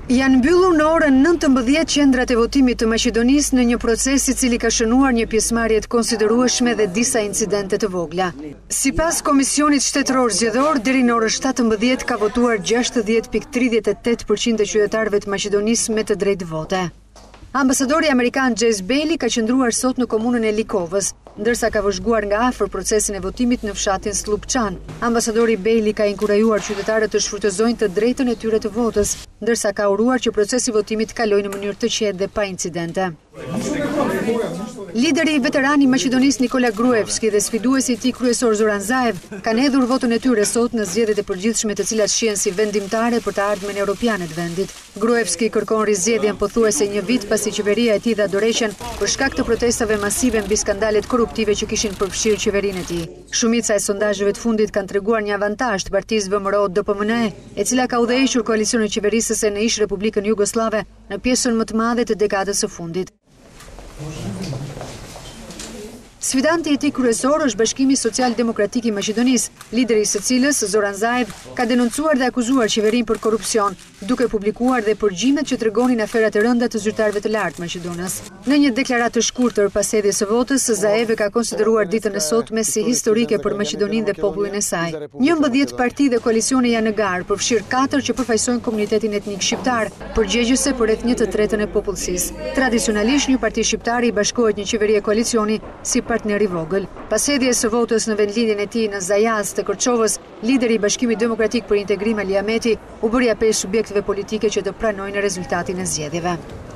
Janë mbyllur në orën 19 qendrat e votimit të Maqedonisë në një proces i cili ka shënuar një pjesëmarrje të konsiderueshme dhe disa incidente të vogla. Sipas Komisionit Shtetëror Zgjedhor, deri në orën 17 ka votuar 60.38% e qytetarëve të Maqedonisë me të drejtë vote. Ambasadori Amerikan Jesse Bailey ka qëndruar sot në komunën e Likovës, ndërsa ka vëzhguar nga afër procesin e votimit në fshatin Slupçan. Ambasadori Bailey ka inkurajuar qytetarët të shfrytëzojnë të drejtën e tyre të votës, ndërsa ka uruar që procesi i votimit kalojë në mënyrë të qetë dhe pa incidente. Lideri i veteran i Maqedonisë Nikola Gruevski dhe sfiduesi i tij kryesor Zoran Zaev kanë hedhur votën e tyre sot në zgjedhjet e përgjithshme të cilat shihen si vendimtare për të ardhmen europiane të vendit. Gruevski kërkon rizgjedhjen pothuajse një vit pasi qeveria e tij dha dorëheqjen për shkak të protestave masive mbi skandalet korruptive që kishin përfshirë qeverinë e tij. Shumica e sondazheve të fundit kanë treguar një avantazh të partisë VMRO-DPMNE, e cila ka udhëhequr koalicionin qeverisëse në ish Republikën Jugoslave në pjesën më të madhe të dekadës së fundit. Sfidanti i tij kryesor është Bashkimi Social-Demokratik i Maqedonisë, lideri i së cilës, Zoran Zaev, ka denoncuar dhe akuzuar qeverinë për korrupsion, duke publikuar dhe përgjimet që tregonin aferat e rënda të zyrtarëve të lartë maqedonës. Në një deklaratë të shkurtër pas hedhjes së votës, Zaev ka konsideruar ditën e sotme si historike për Maqedoninë dhe popullin e saj. 11 parti dhe koalicione janë në garë, përfshirë 4 që përfaqësojnë komunitetin etnik shqiptar, përgjegjëse për rreth 1/3 e popullsisë. Tradicionalisht një parti shqiptare i bashkohet një qeveri e koalicioni si partner i vogël. Pas hedhjes së votës në vendlindjen e tij në Zajaz të Kërçovës, lideri i Bashkimit Demokratik për Integrim Ali Ahmeti u bëri apel subjekteve politike që të pranojnë rezultatin e zgjedhjeve.